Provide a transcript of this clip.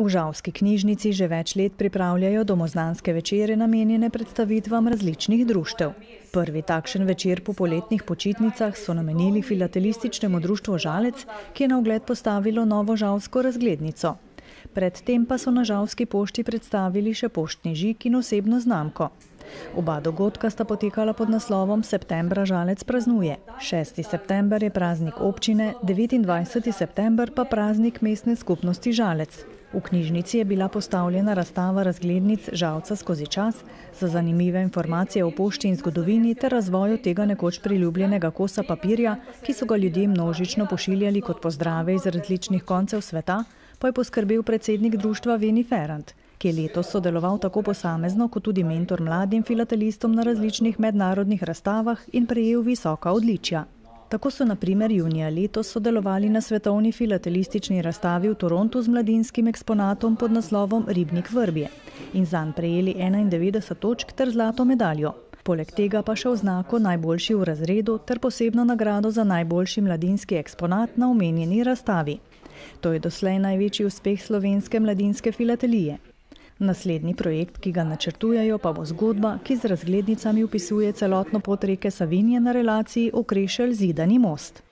V Žalski knjižnici že več let pripravljajo domoznanske večere namenjene predstavitvam različnih društev. Prvi takšen večer po poletnih počitnicah so namenili Filatelističnemu društvu Žalec, ki je na ogled postavilo novo žalsko razglednico. Predtem pa so na Žalski pošti predstavili še poštni žig in osebno znamko. Oba dogodka sta potekala pod naslovom Septembra Žalec praznuje. 6. september je praznik občine, 29. september pa praznik mestne skupnosti Žalec. V knjižnici je bila postavljena razstava razglednic Žalca skozi čas za zanimive informacije o pošti in zgodovini ter razvoju tega nekoč priljubljenega kosa papirja, ki so ga ljudje množično pošiljali kot pozdrave iz različnih koncev sveta, pa je poskrbel predsednik društva Veni Ferrant, ki je letos sodeloval tako posamezno kot tudi mentor mladim filatelistom na različnih mednarodnih razstavah in prejel visoka odličja. Tako so na primer junija letos sodelovali na svetovni filatelistični razstavi v Torontu z mladinskim eksponatom pod naslovom Ribnik Vrbje in zanj prejeli 91 točk ter zlato medaljo. Poleg tega pa še oznako najboljši v razredu ter posebno nagrado za najboljši mladinski eksponat na omenjeni razstavi. To je doslej največji uspeh slovenske mladinske filatelije. Naslednji projekt, ki ga načrtujejo, pa bo zgodba, ki z razglednicami opisuje celotno pot reke Savinje na relaciji Okrešelj-Zidani most.